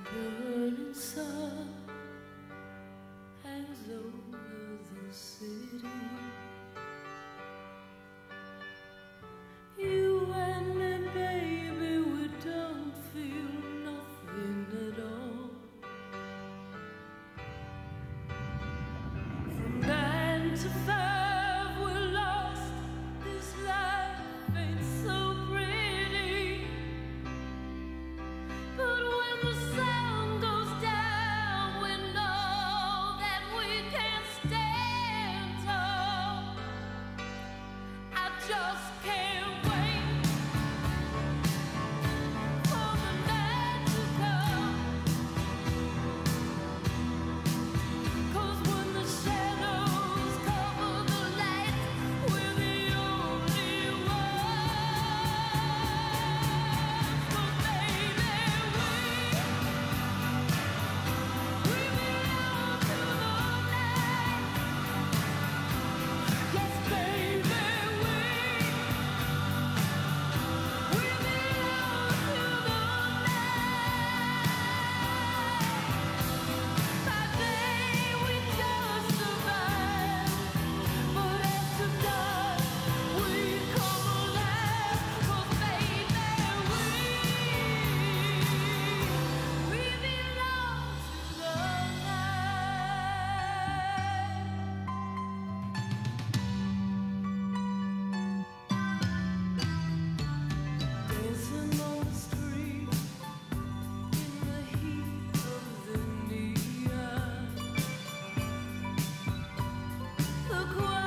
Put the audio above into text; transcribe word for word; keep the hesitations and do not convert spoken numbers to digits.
burning sun hangs over the city. You and me, baby, we don't feel nothing at all. From nine to five we're lost, this life ain't so pretty. But when the sun goes down, we know that we can't stand tall. I just can't wait for the night to come, 'cause when the shadows cover the light, we're the only ones. But baby, we we belong to the night. Yes, baby, we we belong to the night. By day we just survive, but after dark we come alive. 'Cause baby, we we belong to the night. Dancing on the street in the heat of the neon. Look what